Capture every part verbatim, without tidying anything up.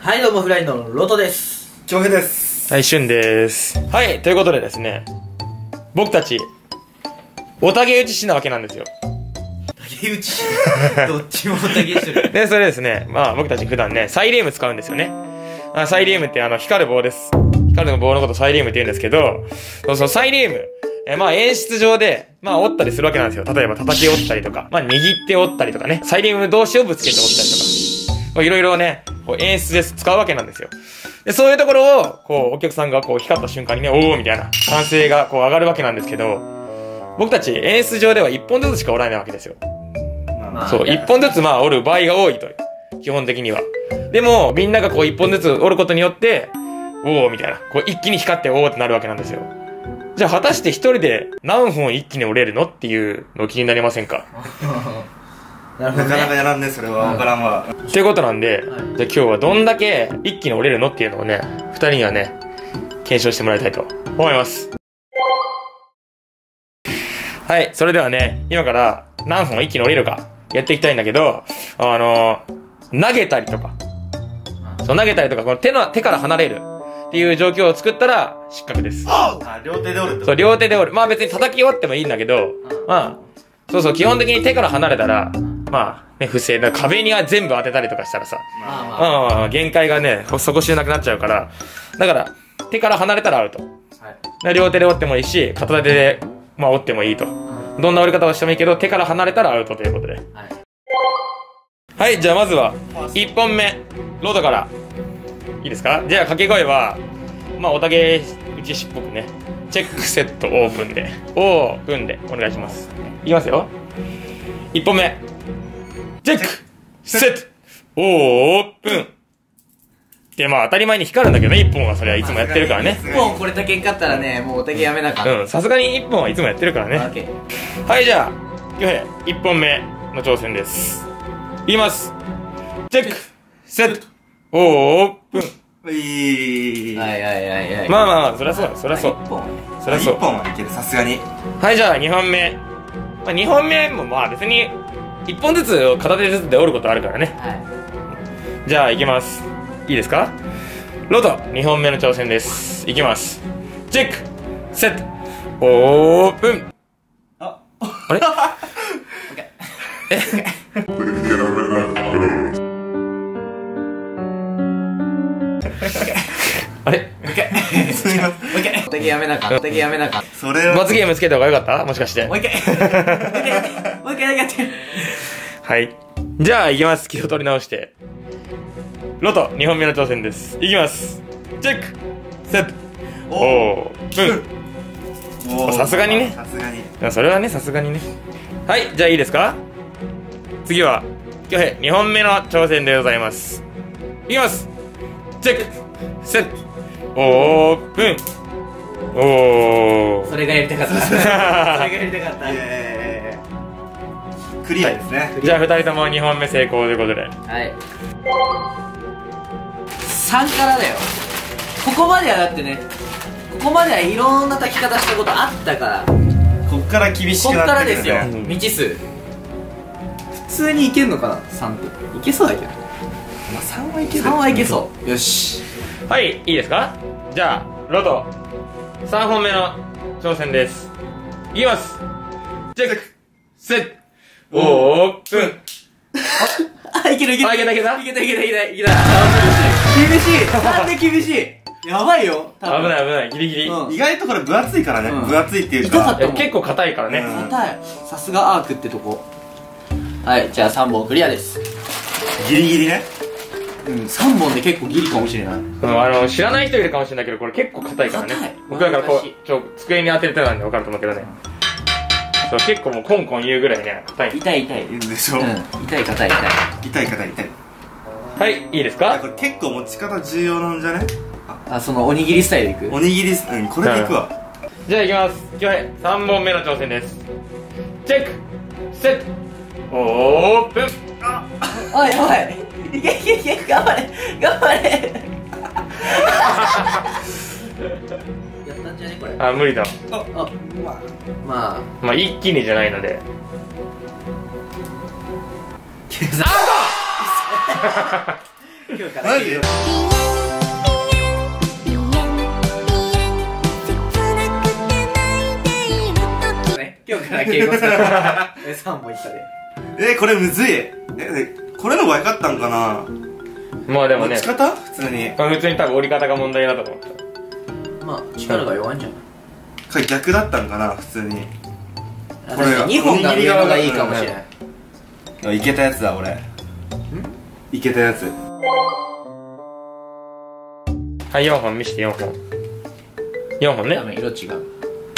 はい、どうもフライのロトです。 恭平です。 はい、シュンです。はい、ということでですね、僕たちおたげ打ちしなわけなんですよ。 おたげ打ちどっちもおたげしてる。 で、それですね、まあ僕たち普段ね、サイリウム使うんですよね。あサイリウムってあの、光る棒です。光る棒のことサイリウムって言うんですけど、そうそう、サイリウム。えまあ演出上で、まあ折ったりするわけなんですよ。例えば叩き折ったりとか、まあ握って折ったりとかね、サイリウム同士をぶつけて折ったりとか、いろいろね、こう演出で使うわけなんですよ。で、そういうところを、こう、お客さんがこう光った瞬間にね、おーみたいな、歓声がこう上がるわけなんですけど、僕たち演出上ではいっぽんずつしか折らないわけですよ。まあ、そう、いっぽんずつまあ折る場合が多いという。基本的には。でも、みんながこういっぽんずつ折ることによって、おーみたいな、こう一気に光っておーってなるわけなんですよ。じゃあ果たして一人で何本一気に折れるのっていうの気になりませんか？ なるほどね、なかなかやらんね、それはわからんわ。 ということなんで、はい、じゃあ今日はどんだけ一気に折れるのっていうのをね、二人にはね、検証してもらいたいと思います。はい、それではね、今から何本一気に折れるかやっていきたいんだけど、あのー、投げたりとか、そう投げたりとか、この手の、手から離れるっていう状況を作ったら失格です。 あ、両手で折るってこと？そう、 両手で折る。まあ別に叩き折ってもいいんだけど、まあ、そうそう、基本的に手から離れたら、まあ、ね、不正な、壁には全部当てたりとかしたらさ、まあまあ、まあまあ、限界がね、底知れなくなっちゃうから、だから、手から離れたらアウト。はい、両手で折ってもいいし、片手で、まあ折ってもいいと。どんな折り方をしてもいいけど、手から離れたらアウトということで。はい、はい、じゃあまずは、いっぽんめ、ロードから。いいですか？じゃあ掛け声は、まあ、おたげ打ちしっぽくね、チェックセットオープンで、オープンでお願いします。いきますよ。いっぽんめ。チェックセットオープンで、まあ当たり前に光るんだけどね、いっぽんはそれはいつもやってるからね。 いっぽんこれだけ勝ったらね、もうおたげやめなかった。 うん、さすがにいっぽんはいつもやってるからね。はい、じゃあ、いっぽんめの挑戦です。いきます。チェックセットオープン。 ういー。 はいはいはいはい。 まあまあまあ、そりゃそうだ、そりゃそう。そりゃそう。 いっぽんはいける、さすがに。 はい、じゃあにほんめ。まあ、にほんめもまあ別に、いっぽんずつ片手ずつで折ることあるからね。はい。じゃあ、いきます。いいですか？ロト、にほんめの挑戦です。いきます。チェックセットオープン。あ、あれえあれすみません。 おたげやめなかった。おたげやめなかった。 それは罰ゲームつけた方がよかった？もしかして。 もう一回もう一回やって。 はい。じゃあ、いきます。気を取り直して。ロト、にほんめの挑戦です。いきます。チェックセットオープン。さすがにね。 さすがに。 それはね、さすがにね。はい、じゃあいいですか？次は、恭平、にほんめの挑戦でございます。いきます。チェックセットオープン。おー。 それがやりたかった。それがやりたかった。 クリアですね。 じゃあふたりともにほんめ成功ということで。 はい。さんからだよ。ここまではだってね、ここまではいろんな炊き方したことあったから。 こっから厳しくなってくるね。 こっからですよ。未知数。普通にいけんのかな？さんって。いけそうだけど。 まあさんはいける。 さんはいけそう。よし。 はい、いいですか？じゃあ、ロト、さんほんめの挑戦です。いきます。チェックセットオープン。 あ、いけるいける。 あ、いけたいけたいけたいけたいけたいけた。厳しい。なんで厳しい。やばいよ。 危ない危ない、ギリギリ。 意外とこれ分厚いからね。分厚いっていうか。 結構硬いからね。 硬い。さすがアークってとこ。はい、じゃあさんぼんクリアです。 ギリギリね。 うん、さんぼんで結構ギリかもしれない。うん、 あの、知らない人いるかもしれないけど、これ結構硬いからね。僕だからこう、ちょ、机に当てれたらね、分かると思うけどね。そう、結構もうコンコン言うぐらいね、硬い。 痛い痛い。 言うんでしょ。 うん、痛い硬い痛い。 痛い硬い痛い。 はい、いいですか？ これ結構持ち方重要なんじゃね？ あ、そのおにぎりスタイルいく？ おにぎり、うん、これでいくわ。 じゃあいきます。今日さんぼんめの挑戦です。チェックセットオープン。 あ、おいおい。いけいけいけ、頑張れ頑張れ。やったんじゃねこれ。 あ、無理だ。 あ、あ、まあまあまあ一気にじゃないので。アウト今日からマジでね、今日から敬語さんさんぼんいったで。 えこれむずい。えこれの方が良かったんかな。 まあでもね、 持ち方普通にまあ普通に多分折り方が問題だと思った。 まあ力が弱いんじゃない。 これ逆だったんかな普通に。 これにほんが上のがいいかもしれない。 いけたやつだ俺。いけたやつ。 はい、よんほん見してよんほん。よんほんね。 多分色違う。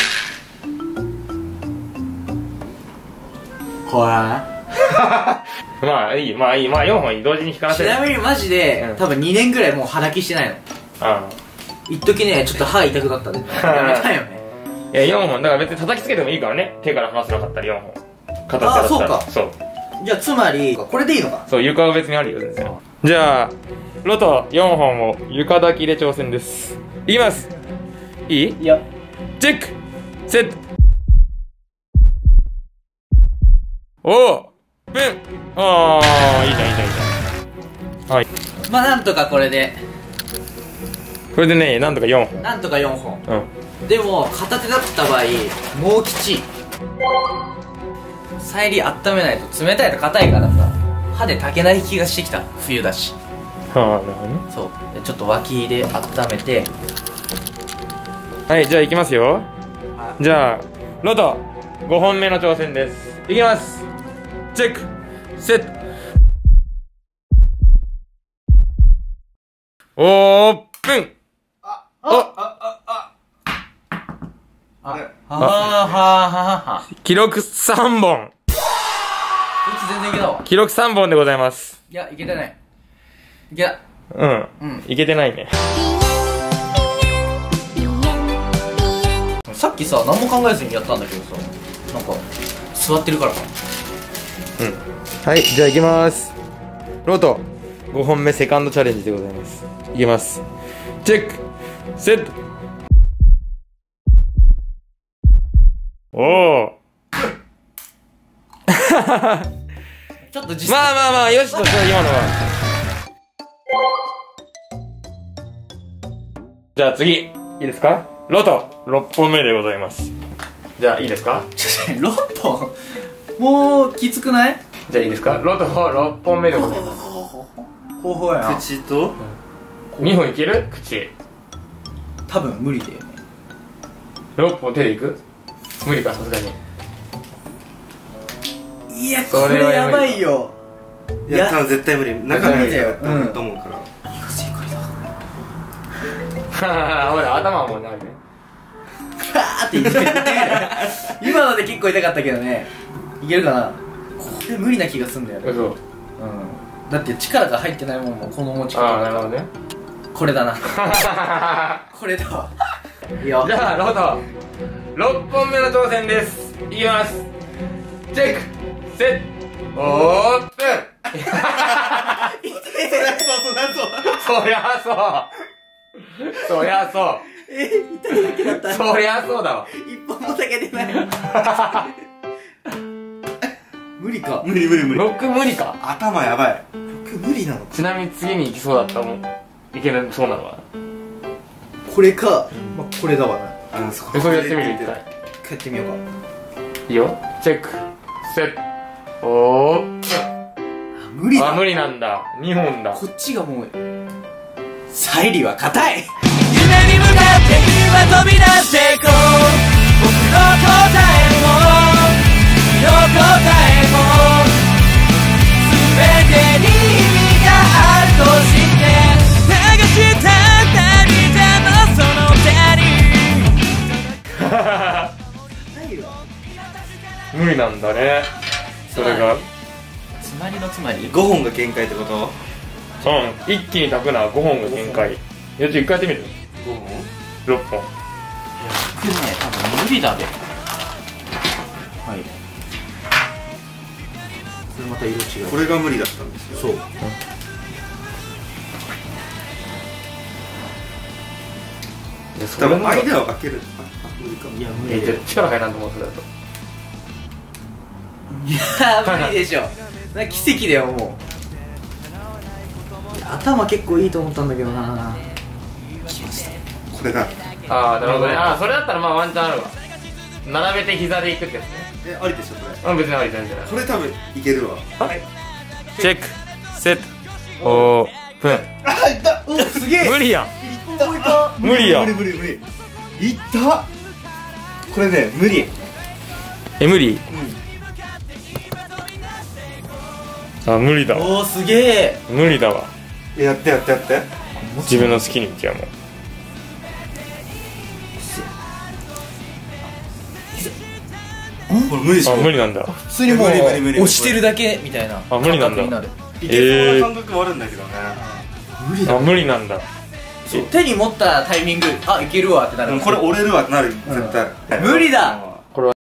ほら。 まあいい、まあいい、まあよんほん同時に光らせる。 ちなみにマジで、 うん、 多分にねんぐらいもう肌着してないの。 ああ。 一時ね、ちょっと歯痛くなったんで。やめたよね。 いや、よんほん、だから別に叩きつけてもいいからね。手から離せなかったらよんほん。形だったら。 あ、そうか。 そう。 じゃあつまり、これでいいのか。 そう、床は別にあるよ、全然。じゃあ、ロトよんほんを床抱きで挑戦です。いきます。いい？ いや。 チェックセットおープンあー、いいじゃん、いいじゃん、いいじゃん。はい。 まあなんとかこれで、 これでね、なんとかよんほん。 なんとかよんほん。 うん。 でも、片手だった場合、もう吉。再利温めないと、冷たいと硬いからさ、歯で炊けない気がしてきた。冬だし。 はあ、なるほどね。 そう。でちょっと脇で温めて。 はい、じゃあ行きますよ。じゃあ、ロトごほんめの挑戦です。いきます。チェックセットオープンあおああああ、はあはあはあ。 記録さんぼん。 こいつ全然いけたわ。 記録さんぼんでございます。 いや、いけてない。いけた。 うん。 うん。 いけてないね。 さっきさ、何も考えずにやったんだけどさ、なんか、座ってるからか。 うん。はい、じゃあ行きます。ロトごほんめセカンドチャレンジでございます。いきます。チェックセットおおちょっと実まあまあまあ、よしとしよう、今のは。じゃあ次、いいですか？ロトろっぽんめでございます。じゃあいいですか？ ろっぽんもうきつくない？ じゃあいいですか？ロトろっぽんめでございます。 方法やな。 口とにほんいける？口多分無理だよね。 ろっぽん手でいく？無理か、さすがに。 いや、これやばいよ。 いや多分絶対無理。中身だようんと思うから。 何が正解だ。 ははは頭はもうないね。 カーって言ってる今ので結構痛かったけどね。いけるかな。これ無理な気がすんだよね。 嘘。 うん。だって力が入ってないもんもこの持ち方。 ああ、なるほどね。 これだな。これだわ。いいよ。 じゃあ、ロトろっぽんめの挑戦です。いきます。チェックセットオープンそりゃそうそりゃそうえ、痛いだけだった。 そりゃそうだわ。 一本もだけ出ない。無理か。 無理無理無理。 ロック無理か。 頭やばい。僕無理なの。 ちなみに次に行きそうだったもん。いけるそうなのは。 これか、まあ、これだわな。 あのそこそれやってみる一回。 やってみようか。 いいよ。チェックセットオープ無理だ。 ンあ、無理なんだ。にほんだ。 こっちがもうサイリは硬い。 夢に向かって今飛び出してこう僕の答えも君の答えも全てに意味があると知って流した涙のその手に無理なんだね。それが。 つまりのつまりごほんが限界ってこと？ うん。一気に炊くのはごほんが限界。よし、一回やってみる。 ごほん？ ろっぽん。 僕ね、多分無理だべ。はい。これまた色違う。 これが無理だったんですよ。 そう。 多分間を開ける。あ、無理か。 いや、無え、 理だよじゃあ。力入らんと思う、それだと。 いやー、無理でしょ。な奇跡だよ、もう。 頭結構いいと思ったんだけどな。 これだ。 ああ、なるほどね。ああ、それだったらまあワンチャンあるわ。並べて膝でいくってやつね。 え、ありでしょこれ。 うん、別にあり全然。 これ多分いけるわ。 チェック、セット、オープン。 あ、いった。 お、すげえ。 無理やん。 た。 無理やん。 無理無理無理。いった。これね、無理。 え、無理？あ、無理だわ。 おー、すげえ。 無理だわ。 やってやってやって。 自分の好きにいってやもう。 これ無理でしょ。 あ、無理なんだ。 普通にもう無理無理無理押してるだけみたいなあ、無理なんだ。 感覚になる。 いけそうな感覚もあるんだけどね。 無理だ。 あ、無理なんだ。 手に持ったタイミング、あ、いけるわってなる。 これ折れるわってなる絶対。 無理だ。